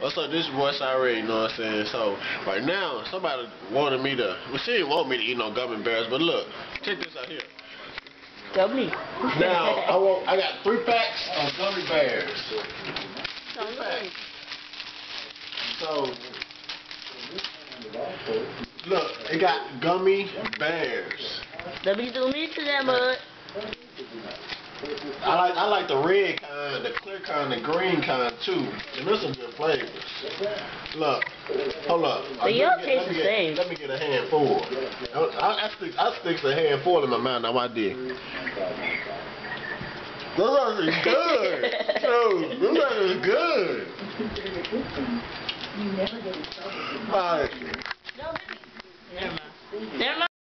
What's up? This is Royce already, you know what I'm saying? So, right now, somebody wanted me to, well, she didn't want me to eat no gummy bears, but look, check this out here. Gummy. Now, I got 3 packs of gummy bears. 3 packs. So, look, it got gummy bears. Let me zoom into that, bud. I like the red kind, the clear kind, the green kind too. And there's some good flavors. Look, hold up. They all taste the same. Let me get a handful. I stick a handful in my mouth. Now I did. Those are good. Those are good. All right. Never mind.